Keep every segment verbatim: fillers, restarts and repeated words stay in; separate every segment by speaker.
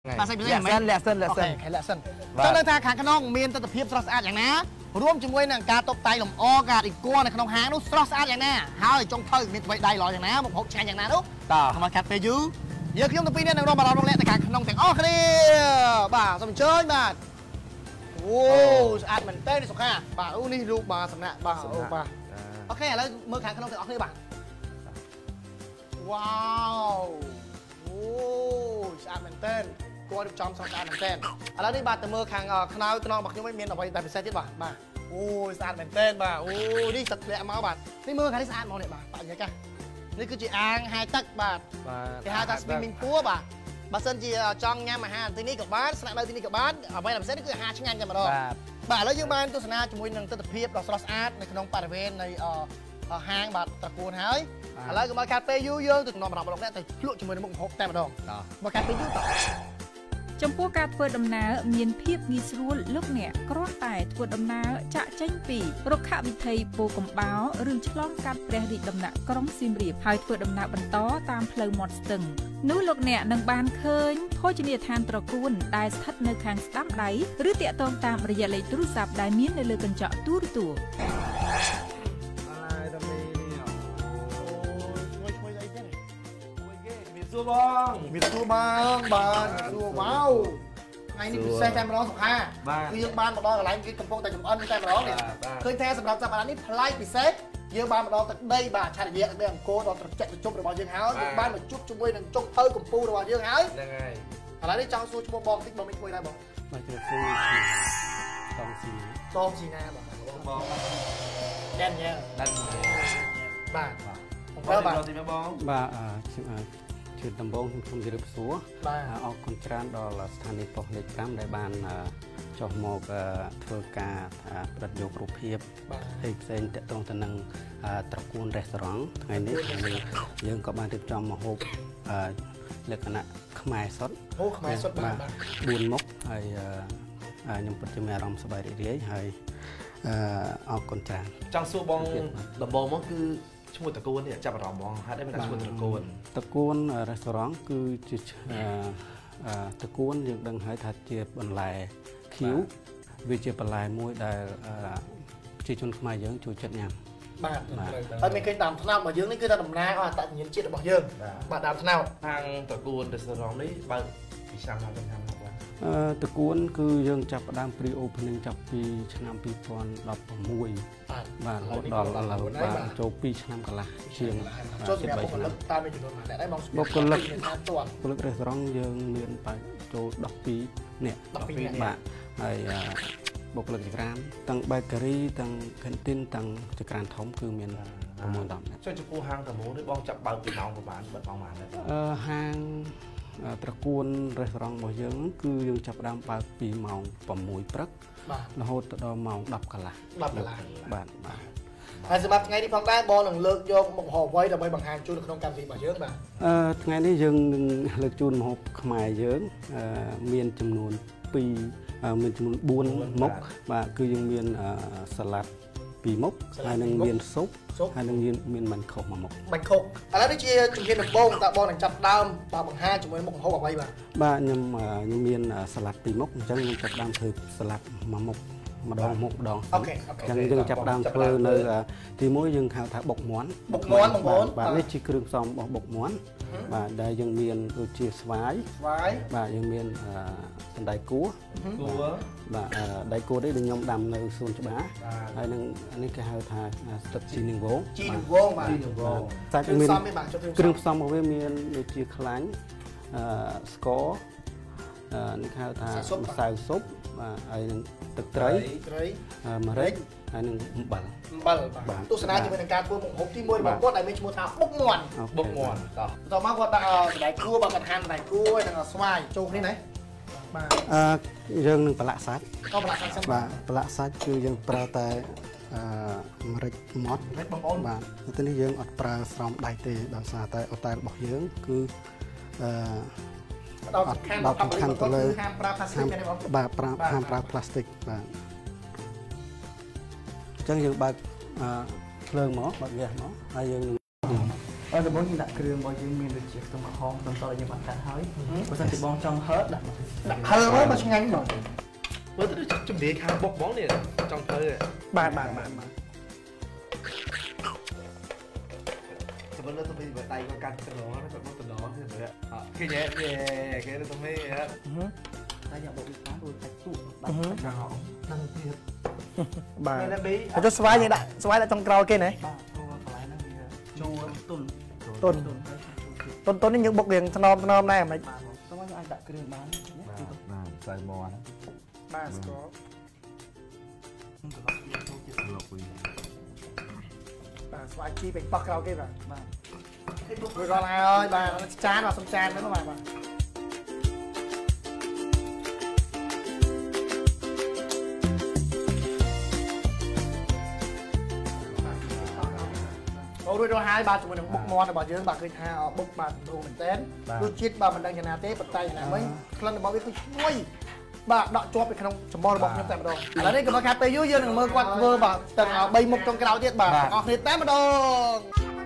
Speaker 1: បាទសាច់នេះមិនលាក់សិនលាក់សិនខែលាក់សិនចង់ដឹងថាខាងក្នុងមានទស្សនភាពស្រស់ស្អាតយ៉ាងណារួមជាមួយនឹងការតុបតែងលម្អការអ៊ីគ័រនៅក្នុងហាងនោះស្រស់ស្អាតយ៉ាងណាហើយចុងភៅមានថ្មីដៃល្អយ៉ាងណាមុខហូបឆ្ងាញ់យ៉ាងណានោះតើមកកាត់ពេលយូរយើងខ្ញុំទាំងពីរនាក់នឹងរួមអារម្មណ៍រងលាក់ទៅខាងក្នុងទាំងអស់គ្នាបាទសូមអញ្ជើញបាទអូស្អាតមែនតើនេះសុខាបាទអូនេះរូបបាទសំណាក់បាទអូបាទអូខេឥឡូវមើលខាងក្នុងទាំងអស់គ្នាបាទវ៉ាវអូស្អាតមែនតើគាត់រៀបចំស្រស់ស្អាតមែនតើឥឡូវនេះបាទទៅមើលខាងខ្នើយខ្នងរបស់ខ្ញុំវិញមានអ្វីតែពិសេសទៀតបាទបាទអូស្អាតមែនតើបាទអូនេះទឹកធ្លាក់មកបាទនេះមើលខាងនេះស្អាតមកនេះបាទបរិយាកាសនេះគឺជាអាងហាយទឹកបាទគេហៅថា swimming pool បាទបើសិនជាចង់ញ៉ាំអាហារទីនេះក៏បានស្នាក់នៅទីនេះក៏បានអ្វីដែលពិសេសគឺអាហារឆ្ងាញ់តែម្ដងបាទឥឡូវយើងបានទស្សនាជាមួយនឹងទស្សនភាពដ៏ស្រស់ស្អាតនៅក្នុងបរិវេណនៃហាងបាទត្រកួនហើយឥឡូវកុំឲ្យខាត់ពេលយូរយើងទៅនាំអារម្មណ៍របស់អ្នកទៅភ្លក់ជាមួយនឹងមុខម្ហូបតែម្ដងមកខាត់ពេលយូរតោះ
Speaker 2: ចំពោះការធ្វើដំណើរមានភាពងាយស្រួលលោកអ្នកគ្រាន់តែធ្វើដំណើរចាក់ចេញពីរុក្ខវិថីពោធិ៍កំបោរឬឆ្លងកាត់ព្រះរាជដំណាក់ក្រុងសៀមរាបហើយធ្វើដំណើរបន្តតាមផ្លូវមាត់ស្ទឹងនោះលោកអ្នកនឹងបានឃើញភោជនីយដ្ឋានត្រកួនដែលស្ថិតនៅខាងស្ដាំដៃឬតាក់ទងតាមរយៈលេខទូរស័ព្ទដែលមាននៅលើកញ្ចក់ទូរទស្សន៍
Speaker 1: សួរបងមានសួរបងបាទសួរវ៉ាវថ្ងៃនេះពិសេសតែម្ដងសុខាគឺយើងបានមកដល់កន្លែងគេកំពុងតែចម្អិនតែម្ដងនេះឃើញថាសម្រាប់សប្តាហ៍នេះប្លែកពិសេសយើងបានមកដល់ទឹកដីបាទឆារយៈទឹកដីអង្គរដល់ត្រជាក់ត្រជុំរបស់យើងហើយយើងបានមកជួបជាមួយនឹងចុងភៅកម្ពុជារបស់យើងហើយហ្នឹងហើយឥឡូវនេះចង់សួរឈ្មោះបងតិចបងមានឈ្មោះដែរបងបាទជ្រាបសួរតងស៊ីតងស៊ីណាបងបងដែនញ៉ែដែនបាទបងបាទទីបង
Speaker 3: បាទខ្ញុំជឿដំបងខ្ញុំជម្រាបសួរអរគុណច្រើនដល់ស្ថានីយ៍ប៉ុស្តិ៍លេខ5ដែលបានចុះមកធ្វើការប្រតិយករូបភាពហើយផ្សេងតកតងទៅនឹងត្រកួនរេស្តូរ៉ង់ថ្ងៃនេះយើងក៏បានរៀបចំម្ហូបលក្ខណៈខ្មែរសុទ្ធ
Speaker 1: អូខ្មែរសុទ្ធបាទ
Speaker 3: បួនមុខហើយខ្ញុំពិតជាមានអារម្មណ៍សប្បាយរីករាយហើយអរគុណច្រើន
Speaker 4: ចង់សួរបងដំបងមកគឺឈ្មោះតកួននេះចាប់អារម្មណ៍ហ្មងហេតុអីមិនដាក់ឈ្មោះតកួន
Speaker 3: តកួនរេស្តូរ៉ង់គឺជាតកួនយើងដឹងហើយថាជាបន្លែខៀវវាជាបន្លែមួយដែលប្រជាជនខ្មែរយើងចូលចិត្តញ៉ាំ
Speaker 1: បាទហើយមានឃើញតាមថ្នោតរបស់យើងនេះគឺថាតំណាងអត្តសញ្ញាណជាតិរបស់យើងបាទតាមថ្នោត
Speaker 4: ខាងតកួនរេស្តូរ៉ង់នេះបើពីឆ្នាំណាដល់ឆ្នាំណាបាទ
Speaker 3: អឺតកួនគឺយើងចាប់ផ្ដើម pre opening ចាប់ពីឆ្នាំពីរពាន់ដប់ប្រាំមួយបាទរហូតដល់ឥឡូវបាទចូលពីរឆ្នាំកន្លះជាង
Speaker 1: ចូលសម្រាប់បុគ្គលិកតាមមានចំនួនប៉ុន្មានដែរបង
Speaker 3: បុគ្គលិកបុគ្គលិករេស្តូរ៉ង់យើងមានបាទចូលដប់ពីរនាក់បាទហើយបុគ្គលិកចក្រានទាំង bakery ទាំង canteen ទាំងចក្រានធំគឺមានប្រមាណដប់នាក់
Speaker 4: ចុះចំពោះហាងតមូនេះបងចាប់បើកពីម៉ោងប្រហែលបិទម៉ោងប៉ុន្មាន
Speaker 3: អឺហាងត្រកួនរេស្តូរ៉ង់របស់យើងគឺយើងចាប់ផ្ដើមបើកពីម៉ោងប្រាំមួយព្រឹករហូតដល់ម៉ោងដប់កន្លះ
Speaker 1: ដប់កន្លះ
Speaker 3: បាទបាទ
Speaker 1: ហើយសម្រាប់ថ្ងៃនេះផងដែរបងនឹងលើកយកមុខម្ហូបអ្វីដើម្បីបង្ហាញជូននៅក្នុងកម្មវិធីរបស់យើងបាទ
Speaker 3: អឺថ្ងៃនេះយើងនឹងលើកជូនម្ហូបខ្មែរយើងមានចំនួនពីរមានចំនួនបួនមុខបាទគឺយើងមានសាឡាត់ពីរមុខហើយនឹងមានស៊ុបហើយនឹងមានបាញ់ខុសមួយមុខ
Speaker 1: បាញ់ខុសឥឡូវនេះជាជំហានដំបូងតើបងនឹងចាប់ដើមបើបង្ហាញជាមួយមុខម្ហូបអ្វីបាទ
Speaker 3: បាទខ្ញុំខ្ញុំមានសាឡាត់ពីរមុខអញ្ចឹងខ្ញុំចាប់ដើមធ្វើសាឡាត់មួយមុខម្ដងមុខម្ដង
Speaker 1: អូខេអូខេ
Speaker 3: អញ្ចឹងយើងចាប់ដើមធ្វើនៅទីមួយយើងហៅថាបុកមាន់
Speaker 1: បុកមាន់បងប្អូន
Speaker 3: បាទនេះជាគ្រឿងផ្សំរបស់បុកមាន់បាទដែលយើងមានដូចជាស្វាយ
Speaker 1: ស្វាយ
Speaker 3: បាទយើងមានសណ្តែកគួរ
Speaker 4: គួរ
Speaker 3: បាទដៃគួរនេះខ្ញុំដាំនៅសួនច្បារហើយនឹងនេះគេហៅថាស្ទឹកជីនឹងវង
Speaker 1: ជីនឹងវងបាទជីនឹងវង
Speaker 3: សាច់មានគ្រឿងផ្សំរបស់វាមានដូចជាខ្លាញ់អឺស្ករនេះហៅថាម្សៅស៊ុបបាទហើយនឹងទឹកត្រី
Speaker 1: ត្រី
Speaker 3: ម្រេចហើយនឹងអំបិល
Speaker 1: អំបិលបាទទស្សនាជាមួយនឹងការធ្វើមុខម្ហូបទីមួយរបស់គាត់ដែលមានឈ្មោះថាបុកមាន់
Speaker 4: បុកមាន់តោះ
Speaker 1: តោះមកគាត់ដាក់សណ្តែកគួរបើគាត់ហាន់សណ្តែកគួរហើយនឹងស្វាយចូលគ្នាណា
Speaker 3: បាទអឺយើងនឹងប្រឡាក់សាច់
Speaker 1: ក៏ប្រឡាក់សាច់សិន
Speaker 3: បាទប្រឡាក់សាច់គឺយើងប្រើតែអឺម្រេចម៉ត់
Speaker 1: ម្រេចបងប្អូន
Speaker 3: បាទទៅនេះយើងអត់ប្រើស្រោមដៃទេដោយសារតែអូតែលរបស់យើងគឺអឺ
Speaker 1: ដល់សំខាន់ដល់សំខាន់ទៅលើហាមប្រើផ្លាស្ទិកទេបង
Speaker 3: បាទប្រើហាមប្រើផ្លាស្ទិកបាទអញ្ចឹងយើងបើកភ្លើងមកបើកហ្គាសមកហើយយើងនឹង
Speaker 5: អត់បងដាក់គ្រឿងរបស់យើងមានដូចជាខ្ទឹមហោមខ្ទឹមសដែលយើងបានកាត់ហើយបើសិនជាបងចង់ហឺដាក់
Speaker 1: ដាក់ហឺមកឆ្ងាញ់បង
Speaker 4: មើលទៅជំនាញខាងបុកបងនេះចង់ធ្វើ
Speaker 1: បាទបាទបាទបាទ
Speaker 4: សម្រាប់ទៅវិញបើដៃគាត់កាត់កណ្ដោគាត់មកកណ្ដោនេះមើលអត់ឃើញទេគេទៅទៅវិញហ៎
Speaker 5: តែយកបុកវាបានរួចសាច់ទូបាត់សាច់ហោម
Speaker 4: នឹងទៀត
Speaker 1: បាទហើយចុះស្វាយយើងដាក់ស្វាយដាក់ចុងក្រោយគេណា
Speaker 5: បាទព្រោះកន្លែងហ្នឹងវាចូលទុន
Speaker 1: ទុនទុនទុននេះយើងបុករៀងថ្នមថ្នមដែរហ្មងបាទ
Speaker 5: តោះយើងអាចដាក់គ្រឿងបាន
Speaker 4: បាទបាទស្អាតមក
Speaker 1: បាទស្គាល់
Speaker 5: ខ្ញុំក៏ដាក់វាចូលជាតិលោកវិញ
Speaker 1: បាទស្វាយជីពេញប៉ោះក្រោយគេបាទ
Speaker 5: បាទ
Speaker 1: វាក៏ហើយបាទចានបាទសុំចានហ្នឹងបាទបាទអូរួចរាល់ហើយបាទជាមួយនឹងបុកមាន់របស់យើងបាទឃើញថាបុកបាទទំនោរមែនតើរសជាតិបាទមិនដឹងយ៉ាងណាទេប៉ុន្តែយ៉ាងណាមិញក្លិនរបស់វាគឺឈ្ងុយបាទដកជាប់នៅក្នុងចំបល់របស់ខ្ញុំតែម្ដងឥឡូវនេះកុំឲ្យខាតពេលយូរយើងនឹងមើលគាត់ធ្វើបាទទាំងបីមុខចុងក្រោយទៀតបាទទាំងអស់គ្នាតែម្ដង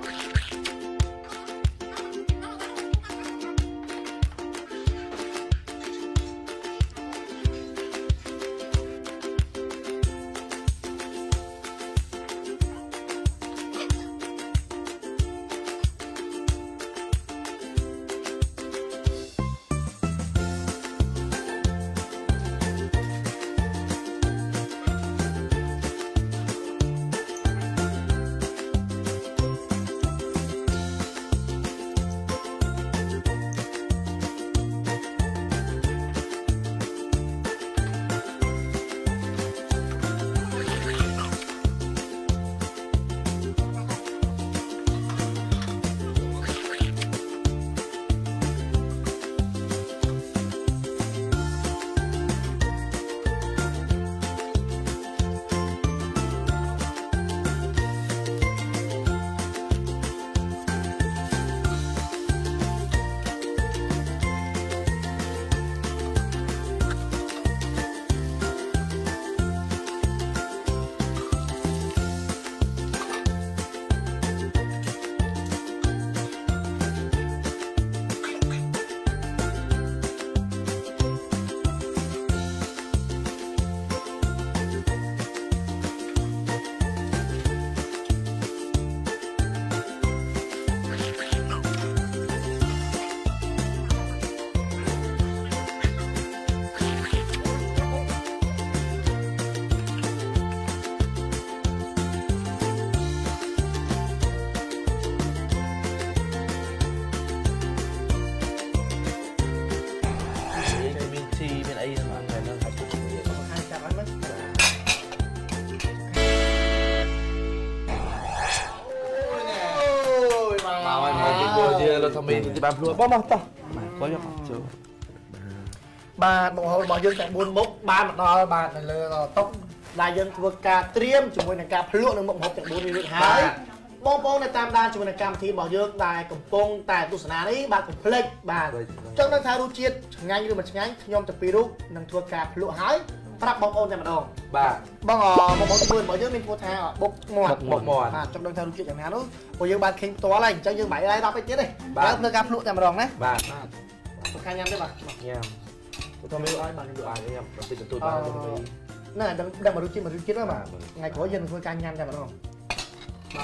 Speaker 4: เราทำเองที่บ้านพลัวบ้ามาต่อก็ยังเจอ
Speaker 1: បាទបងប្អូនរបស់យើងទាំងបួនមុខបានមកដល់បាទនៅលើតុដែលយើងធ្វើការត្រៀមជាមួយនឹងការភ្លក់នៅមុខម្ហូបទាំងបួននេះរួចហើយបងប្អូននៅតាមដានជាមួយនឹងកម្មវិធីរបស់យើងដែលកំពុងតែទស្សនានេះបាទកុំភ្លេចបាទចង់ដឹងថារសជាតិឆ្ងាញ់ឬមិនឆ្ងាញ់ខ្ញុំទាំងពីររូបនឹងធ្វើការភ្លក់ហើយប្រាប់បងប្អូនតែម្ដង
Speaker 4: បាទ
Speaker 1: បងបងប្អូនធ្វើរបស់យើងមានធ្វើថាបុកមាត់
Speaker 4: បុកមាត់
Speaker 1: បាទចង់ដឹងថារសជាតិយ៉ាងណានោះព្រោះយើងបានឃើញផ្ទាល់ហើយអញ្ចឹងយើងមិនបាច់ឲ្យដល់ពេកទៀតទេយើងធ្វើការភ្លក់តែម្ដងណា
Speaker 4: បាទ
Speaker 1: បាទខាញញ៉ាំទេបាទ
Speaker 4: ញ៉ាំទៅធ្វើឲ្យបានទៅអាចញ៉ាំទៅទទួលបានទៅ
Speaker 1: ណាដឹងដឹងរសជាតិរសជាតិហ្នឹងបាទថ្ងៃក្រោយយើងនឹងធ្វើការញ៉ាំតែម្ដងបាទ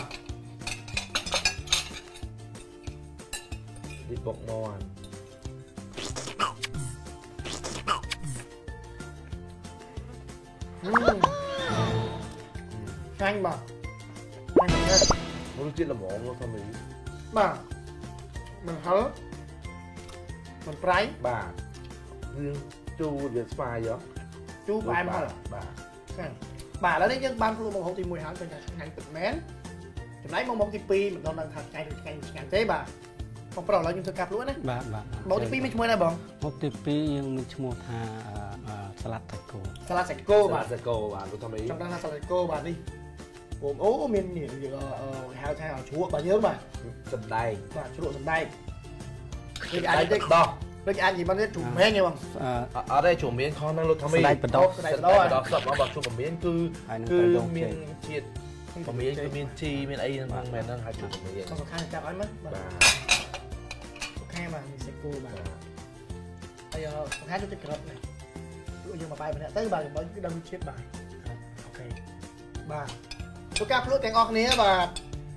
Speaker 4: ឌីបុកមាន់
Speaker 1: ឆ្ងាញ់បាទឆ្ងាញ់ណាស់
Speaker 4: រសជាតិល្មមមកធ្វើមី
Speaker 1: បាទមិនហឹរមិនប្រៃ
Speaker 4: បាទរឿងជូរវាស្វាយហ៎
Speaker 1: ជូរផ្អែមហឹរ
Speaker 4: បាទ
Speaker 1: ឆ្ងាញ់បាទឥឡូវនេះយើងបានភ្លក់មុខម្ហូបទីមួយហើយឃើញថាឆ្ងាញ់ពិតមែនចំណែកមុខម្ហូបទីពីរមិនដឹងថាឆ្ងាញ់ឬឆ្ងាញ់ឆ្ងាញ់ទេបាទបងប្រុសឥឡូវខ្ញុំធ្វើការភ្លក់ណា
Speaker 3: បាទបាទ
Speaker 1: មុខទីពីរមានឈ្មោះណាបង
Speaker 3: មុខទីពីរយើងមានឈ្មោះថាសាឡាត់សាច់គោ
Speaker 1: សាឡាត់សាច់គោ
Speaker 4: បាទសាច់គោបាទទៅធ្វើមី
Speaker 1: ចង់ដឹងថាសាឡាត់សាច់គោបាទនេះបងអូមាននេះគេហៅថាជ្រក់របស់យើងបាទ
Speaker 4: សណ្ដែក
Speaker 1: បាទជ្រក់សណ្ដែកគេអាចទៅដោះដូចអាចនិយាយមកនេះជុំមែនទេបង
Speaker 4: អត់ទេជុំមានខុសនឹងលោកធ្វើមី
Speaker 3: សណ្ដែកបដោះ
Speaker 1: សណ្ដែកបដោះ
Speaker 4: បដោះសពរបស់ជុំមានគឺគឺមានជាតិบะหมี่มีชีมีไอ้นั่งแม่นั่งหาจุดบะหมี่
Speaker 1: ต้องสำคัญจับไว้มั้ย
Speaker 4: บ้า
Speaker 1: แค่มามีเซกูมาไอ้สำคัญจุดจะกระเนี่ยตัวยังมาไปมันเนี่ยตั้งบ่ายบ่อยดังมีเช็ดบ่ายโอเคบ่ายตัวกาพลุแกงออกนี้บ่าย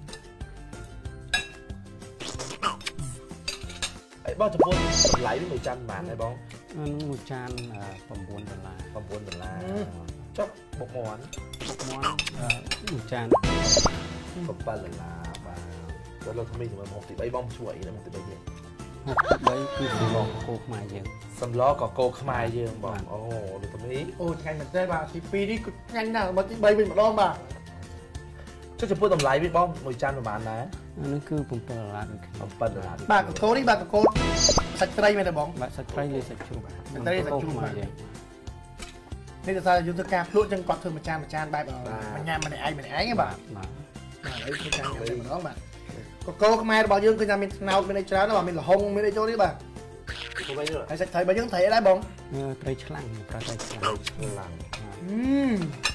Speaker 4: ไอ้บ้าจะพูดไหลด้วยมือจันบาทไอ้บ้อง
Speaker 3: อันนั้นមួយចាន9ដុល្លារ
Speaker 4: ความพูดดอลลาร์ชอบบกหมอน
Speaker 3: បុកមាន់មួយចាន
Speaker 4: กับปลาดอลลาร์มาแล้วเราทำไมถึงมันหกสิบใบบ้องช่วยนะมันจะไปเยอะ
Speaker 3: 63គឺសម្លកកោខ្មែរយើង
Speaker 4: สำล้อกับโกขมายเยอะบอกโอ้โหดูตรงนี้
Speaker 1: โอ้แข่งเหมือนได้บ่ายทีปีนี้งั้นนะมาที่ใบเป็นมาลองบ่าย
Speaker 4: ช่วยจะพูดตำไรพี่บ้องมือจันประมาณนะ
Speaker 3: អានេះគឺ7ដុល្លារដូចគ្នា
Speaker 4: ปลาดอลลาร์
Speaker 1: บ่ายกับโกนี่บ่ายกับโกสักไตรไม่ได้บ้อง
Speaker 3: បាក់សាច់ត្រីនិយាយសាច់ជ្រូក
Speaker 1: សាច់ត្រីសាច់ជ្រូក
Speaker 3: ខ្មែរយើង
Speaker 1: นี่จะใส่ยุทธการพลุจังกอดเธอมาจานมาจานแบบมันยามมันไอ้มันไอ้ไงบ่า
Speaker 3: បាទ
Speaker 1: ไอ้ทุกการอย่างไรมันร้องบ่าก็โก้ขมายบอกยังคือยังมีเนาไม่ได้จ้านะบ่ามีหลงไม่ได้โจ้นี่บ่า
Speaker 4: ทำไมเนี่ย
Speaker 1: ไอ้สักไทยบอกยังไทยได้บ้อง
Speaker 3: ត្រីឆ្លាំងប្រើត្រីឆ្លាំង
Speaker 4: เราฉลาด
Speaker 1: อืม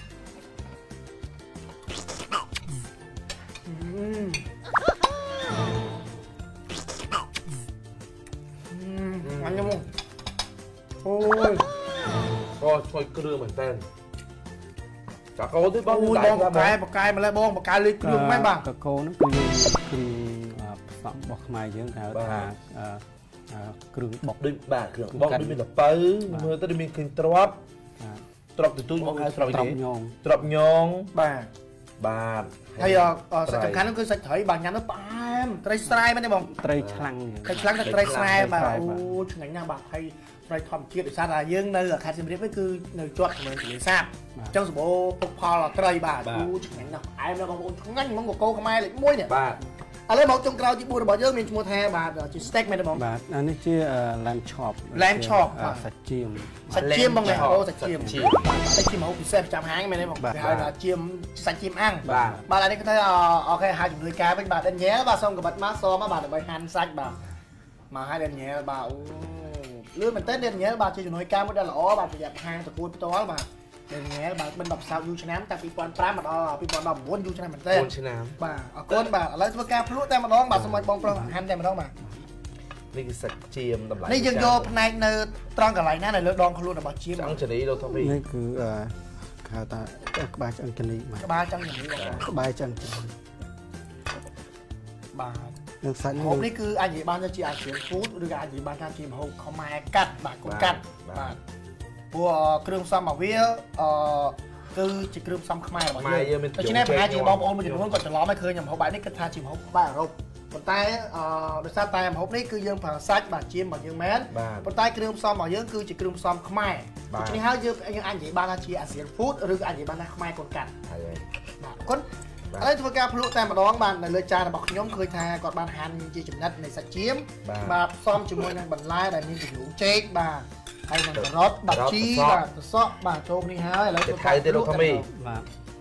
Speaker 1: อืมอืมมันยังมั้งโอ้ย
Speaker 4: ก็ช่วยเกลือเหมือนกันจากเขาที่บ้อง
Speaker 1: โอ้ย
Speaker 4: ไหล
Speaker 1: บ้อง
Speaker 4: ครับ
Speaker 1: ปากกายปากกายมาแล้วบ้องปากกายเลยกลุ่มไม่บ้าง
Speaker 3: កកោហ្នឹងគឺយើងគ្រឿងផ្សំរបស់ខ្មែរយើងគេហៅថាគ្រឿងបុក
Speaker 4: ด้วยบาทเครื่องบ้องด้วยมีแต่ปื้อมือต้องมีเครื่องตรวจตรวจตัวตุ้ยมองให้ตรวจ
Speaker 3: ត្រប់
Speaker 4: นี้
Speaker 3: ញង
Speaker 4: ตรวจยอง
Speaker 1: บ้า
Speaker 4: บาท
Speaker 1: ហើយអសាច់សំខាន់នោះគឺសាច់ត្រីបាទញ៉ាំទៅផ្អែមត្រីស្រែមែនទេបង
Speaker 3: ត្រីឆ្លាំង
Speaker 1: ត្រីឆ្លាំងតែត្រីស្រែបាទអូឆ្ងាញ់ណាស់បាទហើយត្រីធម្មជាតិដោយសារតែយើងនៅខេត្តសៀមរាបនេះគឺនៅជាប់ជាមួយទន្លេសាបអញ្ចឹងសម្បូរពុកផលត្រីបាទអូឆ្ងាញ់ណាស់ផ្អែមណាស់បងប្អូនឆ្ងាញ់ហ្មងកកូរខ្មែរលេខមួយនេះ
Speaker 4: บาท
Speaker 1: ឥឡូវមកចុងក្រោយទីបួនរបស់យើងមានឈ្មោះថាបាទជា steak មែនទេបង
Speaker 3: បាទអានេះជាឡែមឆប់
Speaker 1: Lamb chop បាទ
Speaker 3: សាច់ជៀម
Speaker 1: សាច់ជៀមបងអូសាច់ជៀម
Speaker 4: សាច់ជៀម
Speaker 1: សាច់ជៀមមកពិសេសប្រចាំហាងមែនទេបង
Speaker 3: បាទ
Speaker 1: គេហៅថាជៀមសាច់ជៀមអាំង
Speaker 4: បាទ
Speaker 1: បាទឥឡូវនេះគឺថាអូខេហៅជំនួយការវិញបាទដិនញ៉ែបាទសូមកបាត់មកសមកបាទដើម្បីហាន់សាច់បាទមកឲ្យដិនញ៉ែបាទអូលឿនមែនតើដិនញ៉ែបាទជាជំនួយការមួយដែលល្អបាទប្រយ័ត្នហាងតកួតផ្ទាល់បាទដិនញ៉ែបាទមិនដប់សោកយូរឆ្នាំតាំងពី2005មកដល់2019យូរឆ្នាំមែនតើ
Speaker 4: คนชนะ
Speaker 1: បាទអរគុណបាទឥឡូវធ្វើការភ្លក់តែម្ដងបាទសូមឲ្យបងប្រុសហាន់តែម្ដងបាទ
Speaker 4: นี่คือสักเจียมตำไร
Speaker 1: នេះយើងយកផ្នែកនៅត្រង់កន្លែងណានៅលើដងខ្លួនរបស់ជៀម
Speaker 4: จังชนีเราทำไม
Speaker 3: នេះគឺគេហៅថាក្បាលឆ្អឹងជំនីបាទ
Speaker 1: ក្បាលចង់យ៉ាងនេះបងប្អូន
Speaker 3: ក្បាលឆ្អឹងជំនី
Speaker 1: បាទ
Speaker 3: នឹងសាច់
Speaker 1: ហូបនេះគឺអាចនិយាយបានថាជាអាស៊ានហ្វូដឬក៏អាចនិយាយបានថាជាម្ហូបខ្មែរកាត់បាទកូនកាត់បាទព្រោះគ្រឿងផ្សំរបស់វាអឺគឺជាគ្រឿងផ្សំខ្មែររបស់យើងដូច្នេះប្រហែលជាបងប្អូនមួយចំនួនគាត់ច្រឡំឲ្យឃើញម្ហូបបែបនេះគិតថាជាម្ហូបបែបអឺរ៉ុបប៉ុន្តែអឺដោយសារតែម្ហូបនេះគឺយើងប្រើសាច់បាទជៀមរបស់យើងមែនប៉ុន្តែគ្រឿងផ្សំរបស់យើងគឺជាគ្រឿងផ្សំខ្មែរដូច្នេះហើយយើងយើងអាចនិយាយបានថាជាអាស៊ានហ្វូដឬក៏អាចនិយាយបានថាខ្មែរកូនកាត់
Speaker 4: ហើយ
Speaker 1: បាទអរគុណឥឡូវធ្វើការភ្លក់តែម្ដងបាទនៅលើចានរបស់ខ្ញុំឃើញថាគាត់បានហាន់ជាចំណិតនៃសាច់ជៀមបាទផ្សំជាមួយនឹងបន្លែដែលមានជ្រូកចេកបាទហើយនឹងការ៉ុតបាក់ជីបាទត្រសក់បាទចូលនេះហើយឥឡូវ
Speaker 4: จะไทยได้เราทำไม
Speaker 3: បាទ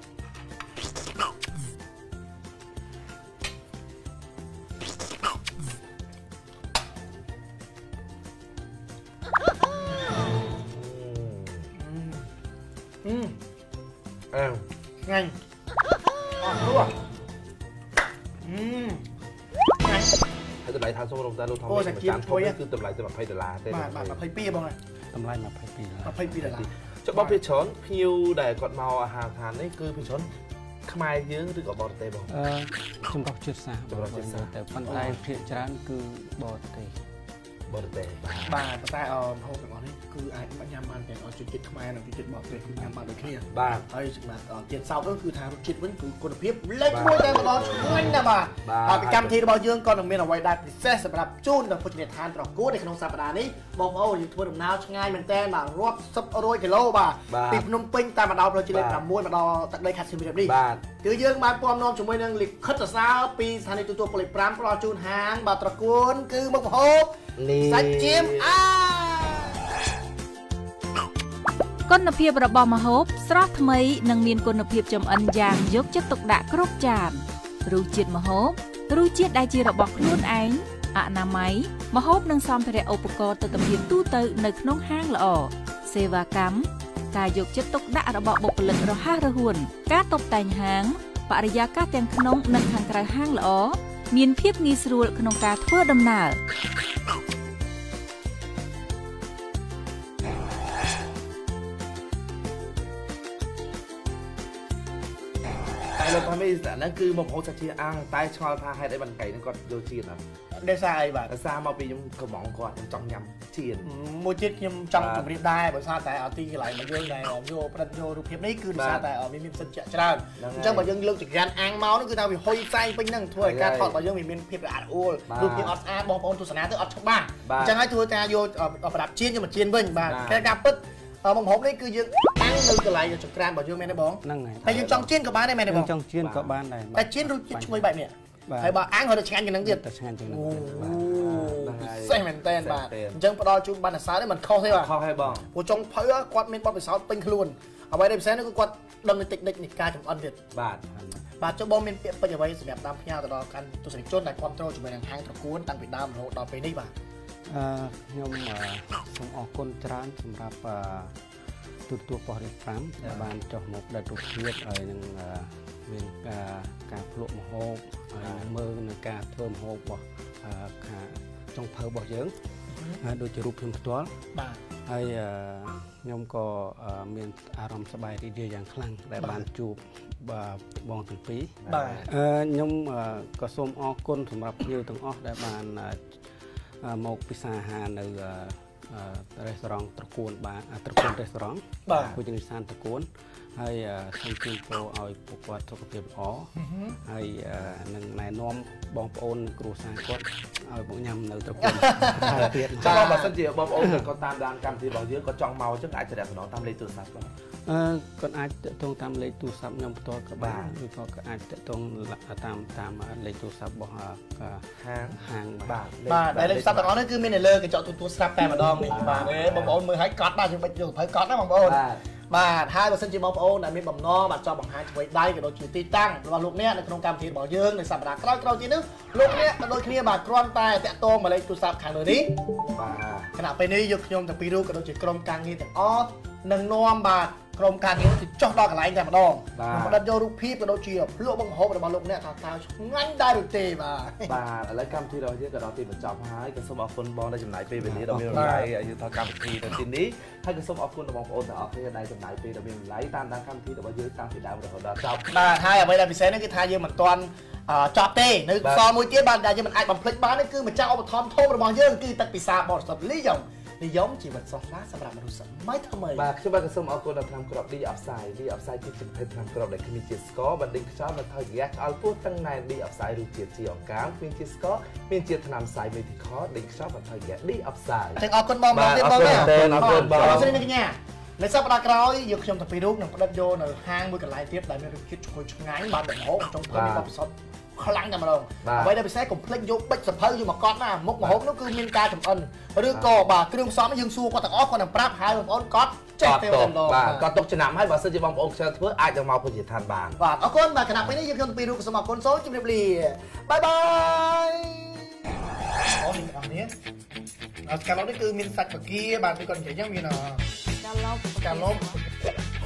Speaker 1: อืม
Speaker 4: อ้าว
Speaker 1: ง่ายอ่อนรั่วอืมง่าย
Speaker 4: ให้ตำไรทานส้มลงแต่เราทำไม่เหมือนกันเพราะนี่คือตำไรจะแบบไพ่ดอลลาร์เต้น
Speaker 1: បាទបាទ22បងហើយ
Speaker 3: តម្លៃ22ដុល្លារ
Speaker 1: 22ដុល្លារ
Speaker 4: จะบอกพี่ชนพิวแต่ก่อนเมาอาหารทานนี่คือพี่ชนขมายเยอะหรือกับบอลเต้บอก
Speaker 3: អឺចម្រុះជាតិសាសន៍
Speaker 4: ចម្រុះជាតិសាសន៍
Speaker 3: តែប៉ុន្តែភាគច្រើនគឺបរទេស
Speaker 4: บอลเต้
Speaker 1: បាទប៉ុន្តែអឺម្ហូបទាំងអស់នេះគឺអាចញ៉ាំបានទាំងអស់ជនជាតិខ្មែរនិងជនជាតិបរទេសគឺញ៉ាំបានដូចគ្នា
Speaker 4: บ้าน
Speaker 1: ហើយសម្រាប់ជាតិសោតនោះគឺថារសជាតិវិញគឺគុណភាពលេខមួយតែម្ដងឆ្ងាញ់ណាស់បាទហើយពីកម្មវិធីរបស់យើងក៏នឹងមានអ្វីដែលពិសេសសម្រាប់ជូនដល់ភោជនីយដ្ឋានប្រកួតនៅក្នុងសប្តាហ៍នេះបងប្អូនយើងធ្វើដំណើរឆ្ងាយមែនតើបាទរាប់សិបរយគីឡូបាទពីភ្នំពេញតាមមកដល់ផ្លូវជាតិលេខ6មកដល់ទឹកដីខេត្តសៀមរាបនេះ
Speaker 4: บ้าน
Speaker 1: គឺយើងបានពំនាំជាមួយនឹងលិខិតសរសើរពីស្ថានីយទូទួលប៉ូលីស5ផ្ដល់ជូនហាងបាទត្រកួនគឺមុខម្ហូប
Speaker 4: นี่
Speaker 1: សាច់ជៀមអា
Speaker 2: គុណភាពរបស់ម្ហូបស្រស់ថ្មីនិងមានគុណភាពចម្អិនយ៉ាងយកចិត្តទុកដាក់គ្រប់ចានរសជាតិម្ហូបរសជាតិដែលជារបស់ខ្លួនឯងអនាម័យម្ហូបនិងសម្ភារៈឧបករណ៍ទិដ្ឋភាពទូទៅនៅក្នុងហាងល្អសេវាកម្មការយកចិត្តទុកដាក់របស់បុគ្គលិករហ័សរហួនការតុបតែងហាងបបរិយាកាសទាំងក្នុងនិងខាងក្រៅហាងល្អមានភាពងាយស្រួលក្នុងការធ្វើដំណើរ
Speaker 4: តែលោកថាមីហ្នឹងគឺមកហូបសាច់ជាអាំងតែឆ្ងល់ថាហេតុអីបានកៃហ្នឹងគាត់យកជាតិអត់
Speaker 1: ដែលសារអីបាទ
Speaker 4: ដោយសារមកពីខ្ញុំកំងគាត់ខ្ញុំចង់ញ៉ាំជាតិ
Speaker 1: មួយទៀតខ្ញុំចង់ជម្រាបដែរបើសារតែអត់ទីកន្លែងមកយើងដែរយកផ្ដិតយករូបភាពនេះគឺដោយសារតែមានមានសិទ្ធិជាច្រើនអញ្ចឹងបើយើងលើកចក្រានអាំងមកនោះគឺថាវាហុយផ្សាយពេញហ្នឹងធ្វើឲ្យការថតរបស់យើងមានភាពរអាក់រអួលរូបភាពអត់ស្អាតបងប្អូនទស្សនាទៅអត់ច្បាស់អញ្ចឹងហើយធ្វើការយកប្រដាប់ជៀនយកមកជៀនវិញបាទតែការពិតមកហូបនេះគឺយើងតាំងនៅកន្លែងចក្រានរបស់យើងមែនទេបង
Speaker 3: ហ្នឹងហើយ
Speaker 1: តែយើងចង់ជៀនក៏បានដែរមែនទេបង
Speaker 3: ចង់ជៀនក៏បានដែរ
Speaker 1: តែជៀនរសជាតិឈ្ងុយបែបនេះហើយបើអាំងគាត់ទៅឆ្ងាញ់ជាងហ្នឹងទៀត
Speaker 3: តែឆ្ងាញ់ជាងហ្នឹង
Speaker 1: សេះមែនតើបាទអញ្ចឹងផ្ដល់ជូនបានអាសាទេមិនខុសទេបាទ
Speaker 4: ខុសហើយបង
Speaker 1: ព្រោះចុងភៅគាត់មានបទពិសោធន៍ពេញខ្លួនអ្វីដែលពិសេសនោះគឺគាត់ដឹងនៅតិចតិចនៃការចំអិនទៀត
Speaker 4: បាទ
Speaker 1: បាទចុះបងមានពាក្យពេចន៍អ្វីសម្រាប់តាមផ្ញើទៅដល់កាន់ទស្សនិកជនដែលគ្រប់គ្រងជាមួយនឹងហាងត្រកួនតាំងពីដើមរហូតដល់ពេលនេះបាទ
Speaker 3: អឺខ្ញុំសូមអរគុណច្រើនសម្រាប់ទូទួលប៉ុស្តិ៍រៀបប្រាំដែលបានចុះមកផ្ដល់រូបភាពហើយនឹងមានការការភ្លក់ម្ហូបហើយមើលនឹងការធ្វើម្ហូបរបស់ខាចុងភៅរបស់យើងហើយដូចជារូបភាពផ្ទាល់
Speaker 1: បាទ
Speaker 3: ហើយខ្ញុំក៏មានអារម្មណ៍សប្បាយរីករាយយ៉ាងខ្លាំងដែលបានជួបបងទាំងពីរ
Speaker 1: បាទ
Speaker 3: ខ្ញុំក៏សូមអរគុណសម្រាប់ភ្ញៀវទាំងអស់ដែលបានមកពិសាអាហារនៅរេស្តូរ៉ង់ត្រកួនបាទត្រកួនរេស្តូរ៉ង់ភោជនីយដ្ឋានត្រកួនហើយសូមជូនពរឲ្យពួកគាត់សុខភាពល្អហើយនឹងណែនាំបងប្អូនគ្រួសារគាត់ឲ្យមកញ៉ាំនៅត្រកួនទៀត
Speaker 4: ចាំបើសិនជាបងប្អូនគាត់តាមដានកម្មវិធីរបស់យើងគាត់ចង់មកអញ្ចឹងអាចទៅតំណតាមលេខទូរស័ព្ទបាទ
Speaker 3: អឺគាត់អាចតាក់ទងតាមលេខទូរស័ព្ទខ្ញុំផ្ទាល់ក៏បានឬក៏គាត់អាចតាក់ទងតាមតាមលេខទូរស័ព្ទរបស់ហាងហាងបាទ
Speaker 1: បាទដែលលេខទូរស័ព្ទទាំងអស់នេះគឺមាននៅលើកញ្ចក់ទូទួលស្រាប់តែម្ដងនេះបាទបងប្អូនមើលឲ្យកត់បាទយើងបិទយកភៅកត់ណាបងប្អូនបាទហើយបើសិនជាបងប្អូនដែលមានបំណងបាទចង់បង្ហាញឆ្វេងដៃក៏ដូចជាទីតាំងរបស់លោកអ្នកនៅក្នុងកម្មវិធីរបស់យើងនៅសប្តាហ៍ក្រោយៗទៀតនេះលោកអ្នកក៏ដូចគ្នាបាទគ្រាន់តែតាក់ទងមកលេខទូរស័ព្ទខាងលើនេះបាទខណៈពេលនេះយកខ្ញុំទាំងពីររូបក៏ដូចជាក្រុមការងារទាំងអស់នឹងនាំបាទក្រុមការងារទៅចុះដល់កន្លែងតែម្ដងផ្ដិតយករូបភាពក៏ដូចជាភ្លក់បង្ហូបរបស់លោកអ្នកថាតើឆ្ងាញ់ដែរឬទេបាទ
Speaker 4: បាទឥឡូវកម្មវិធីរបស់យើងក៏ដល់ទីបញ្ចប់ហើយក៏សូមអរគុណបងដែលចំណាយពេលវេលាដ៏មានតម្លៃឲ្យយើងថតកម្មវិធីនៅទីនេះហើយក៏សូមអរគុណដល់បងប្អូនទាំងអស់គ្នាដែលចំណាយពេលដ៏មានតម្លៃតាមដានកម្មវិធីរបស់យើងតាំងពីដើមរហូតដល់ចប់
Speaker 1: បាទហើយអ្វីដែលពិសេសនេះគឺថាយើងមិនទាន់ចប់ទេនៅសល់មួយទៀតបាទដែលយើងមិនអាចបំភ្លេចបានគឺម្ចាស់ឧបត្ថម្ភធំរបស់យើងគឺទឹកពិសាបរិសុទ្ធលីយ៉ុងនិយមជីវិតស្រស់ថ្លាសម្រាប់មនុស្សសម័យថ្មីបាទខ្ញុំបាទក៏សូមអរគុណដល់ថ្នាំគ្រាប់ D Upside D Upside គឺជាប្រភេទថ្នាំគ្រាប់ដែលគ្មានជាតិស្ករបណ្ដេញខ្យល់និងថយរយៈក្អល់ពោះតឹងណែន D Upside រសជាតិជាអង្កាមគ្មានជាតិស្ករមានជាតិថ្នាំសាយមេធីខដេញខ្យល់និងថយរយៈ D Upside ចឹងអរគុណបងប្អូនទៀតបងណាអរគុណបងអរគុណអ្នកកញ្ញានៅសប្តាហ៍ក្រោយយកខ្ញុំទៅពីររូបនឹងផ្ដិតយកនៅហាងមួយកន្លែងទៀតដែលមានរសជាតិឈ្ងុយឆ្ងាញ់បានតម្ហូបចុងភៅមានបទពិសោធន៍ខ្លាំងតែម្ដងអ្វីដែលពិសេសកុំភ្លេចយកបិចសភៅយកមកកត់ណាមុខម្ហូបនោះគឺមានការចំអិនឬក៏បាទគ្រឿងផ្សំយើងសួរគាត់ទាំងអស់គាត់នឹងប្រាប់ហើយបងប្អូនកត់ចេះទៅតែម្ដងបាទគាត់ទុកចំណាំហើយបើសិនជាបងប្អូនខ្ជិលធ្វើអាចនឹងមកភោជនីយដ្ឋានបានបាទអរគុណបាទគណៈពេលនេះយើងខ្ញុំទៅពីររូបសូមអរគុណសូមជម្រាបលាបាយបាយអូនេះអរនេះអត់កាលនេះគឺមានសាច់បកាបាទគឺគាត់និយាយចឹងមានកាឡុបកាឡុប